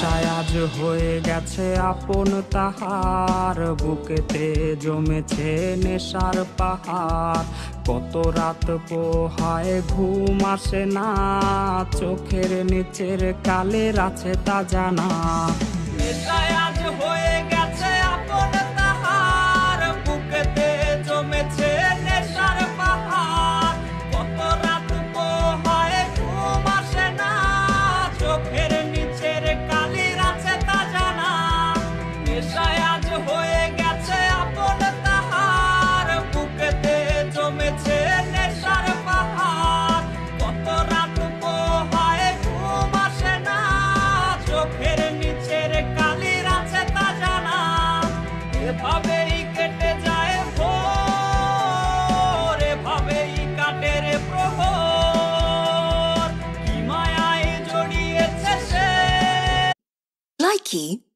নেশায় আজ হয়ে গেছে আপন তাহার, বুকেতে জমেছে নেশার পাহাড়। কত রাত পোহায় ঘুম আসে না, চোখের নিচের কালের আছে তা জানা। নেশায় আজ হয়ে গেছে আপন তাহার, বুকেতে জমেছে নেশার পাহাড়। কত রাত পোহায় ঘুম আসে না, চোখের নিচের কালির আছে তা জানা। নেশায় আজ হয়ে গেছে আপন তাহার, বুকেতে জমেছে নেশার পাহাড়। কত রাত পোহায় ঘুম আসে না, চোখের নিচের কালির আছে তা জানা। এভাবেই কেটে যায় ভোর, এভাবেই কাটে রে প্রহর, কি মায়ায় জড়িয়েছে সে। Likey